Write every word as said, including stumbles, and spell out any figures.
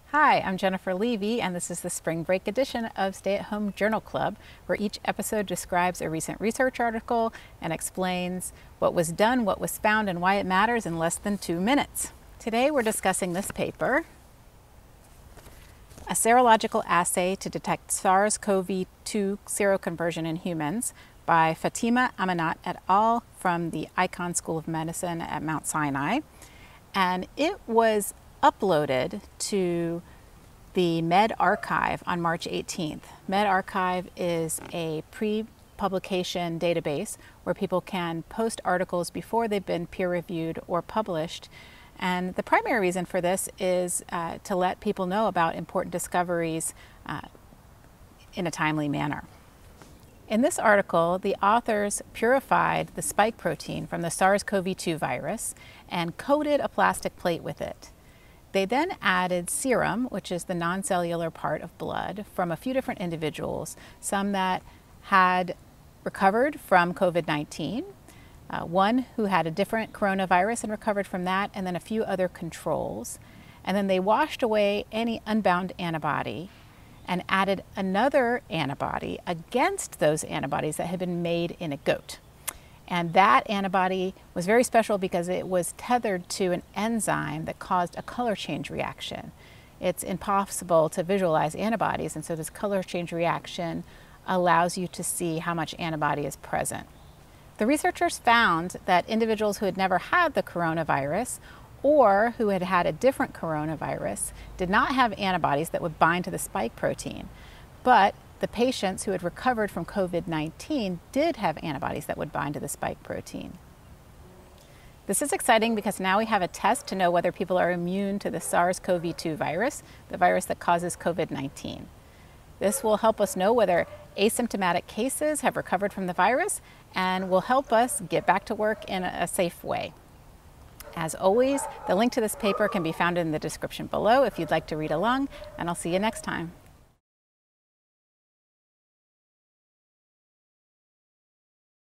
Hi, I'm Jennifer Levy, and this is the spring break edition of Stay at Home Journal Club, where each episode describes a recent research article and explains what was done, what was found, and why it matters in less than two minutes. Today we're discussing this paper, A Serological Assay to Detect SARS CoV two Seroconversion in Humans by Fatima Amanat et al. From the Icahn School of Medicine at Mount Sinai. And it was uploaded to the medRxiv on March eighteenth. medRxiv is a pre-publication database where people can post articles before they've been peer-reviewed or published. And the primary reason for this is uh, to let people know about important discoveries uh, in a timely manner. In this article, the authors purified the spike protein from the SARS CoV two virus and coated a plastic plate with it. They then added serum, which is the non-cellular part of blood, from a few different individuals, some that had recovered from COVID nineteen, uh, one who had a different coronavirus and recovered from that, and then a few other controls. And then they washed away any unbound antibody and added another antibody against those antibodies that had been made in a goat. And that antibody was very special because it was tethered to an enzyme that caused a color change reaction. It's impossible to visualize antibodies, and so this color change reaction allows you to see how much antibody is present. The researchers found that individuals who had never had the coronavirus or who had had a different coronavirus did not have antibodies that would bind to the spike protein, but the patients who had recovered from COVID nineteen did have antibodies that would bind to the spike protein. This is exciting because now we have a test to know whether people are immune to the SARS CoV two virus, the virus that causes COVID nineteen. This will help us know whether asymptomatic cases have recovered from the virus and will help us get back to work in a safe way. As always, the link to this paper can be found in the description below if you'd like to read along, and I'll see you next time.